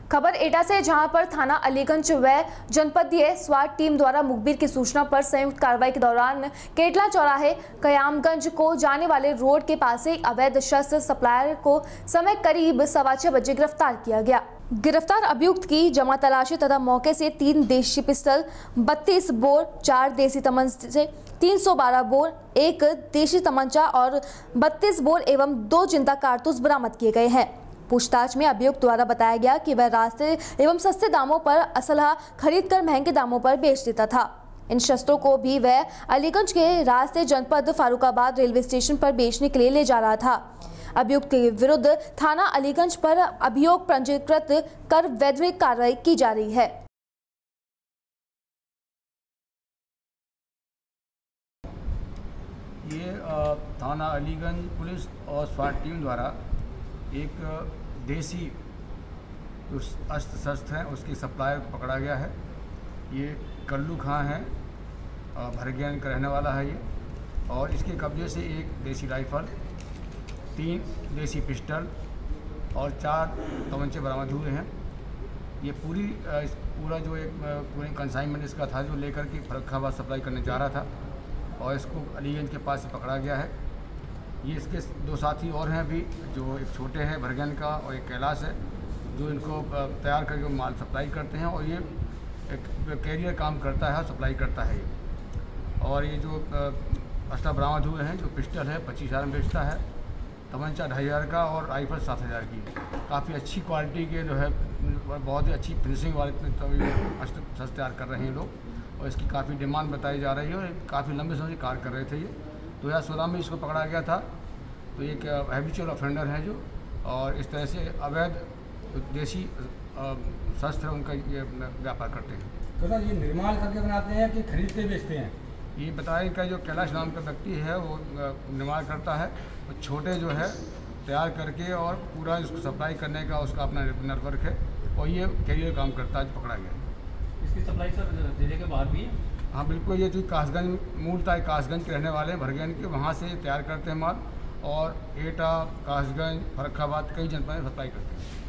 खबर एटा से, जहां पर थाना अलीगंज व जनपदीय स्वाट टीम द्वारा मुखबिर की सूचना पर संयुक्त कार्रवाई के दौरान केटला चौराहे कयामगंज को जाने वाले रोड के पास एक अवैध शस्त्र सप्लायर को समय करीब 6:15 बजे गिरफ्तार किया गया। गिरफ्तार अभियुक्त की जमा तलाशी तथा मौके से 3 देशी पिस्टल, 32 बोर, 4 देसी तमंचे, 312 बोर, 1 देशी तमंचा और 32 बोर एवं 2 जिंदा कारतूस बरामद किए गए हैं। पूछताछ में अभियुक्त द्वारा बताया गया कि वह रास्ते एवं सस्ते दामों पर असलहा खरीदकर महंगे दामों पर बेच देता था। इन शस्त्रों को भी वह अलीगंज के रास्ते जनपद फारुखाबाद रेलवे स्टेशन पर बेचने के लिए ले जा रहा था। अभियुक्त के विरुद्ध थाना अलीगंज पर अभियोग पंजीकृत कर वैधानिक कार्रवाई की जा रही है। ये थाना अलीगंज पुलिस और स्वाट टीम द्वारा एक देसी अस्त्र शस्त्र है उसकी सप्लायर को पकड़ा गया है। ये कल्लू खां है, भरगैन का रहने वाला है ये, और इसके कब्जे से 1 देसी राइफल, 3 देसी पिस्टल और 4 तमंचे बरामद हुए हैं। ये पूरा जो एक पूरी कंसाइनमेंट इसका था जो लेकर के फर्रुखाबाद सप्लाई करने जा रहा था और इसको अलीगंज के पास से पकड़ा गया है। ये इसके 2 साथी और हैं अभी, जो एक छोटे हैं भरगैन का और एक कैलाश है, जो इनको तैयार करके माल सप्लाई करते हैं और ये एक कैरियर काम करता है, सप्लाई करता है ये। और ये जो अस्त्र बरामद हुए हैं, जो पिस्टल है 25,000 में बेचता है, तमंचा 2,500 का और राइफल 7,000 की। काफ़ी अच्छी क्वालिटी के जो है, बहुत ही अच्छी फिनिशिंग वाले अस्त्र शस्त्र तैयार कर रहे हैं लोग और इसकी काफ़ी डिमांड बताई जा रही है और काफ़ी लंबे समय से कार्य कर रहे थे। ये 2016 में इसको पकड़ा गया था। तो एक हैबिचुअल ऑफेंडर है जो, और इस तरह से अवैध देशी शस्त्र उनका ये व्यापार करते हैं। तो सर, ये निर्माण करके बनाते हैं कि खरीदते बेचते हैं? ये बताया इनका जो कैलाश नाम का व्यक्ति है वो निर्माण करता है, और छोटे जो है तैयार करके और पूरा इसको सप्लाई करने का उसका अपना नेटवर्क है और ये कैरियर काम करता है, जो पकड़ा गया। इसकी सप्लाई सर जिले के बाहर भी है? हाँ बिल्कुल, ये जो कासगंज मूलतः कासगंज के रहने वाले हैं भरगैन के, वहाँ से तैयार करते हैं माल और एटा, कासगंज, फर्रुखाबाद कई जनपद में सप्लाई करते हैं।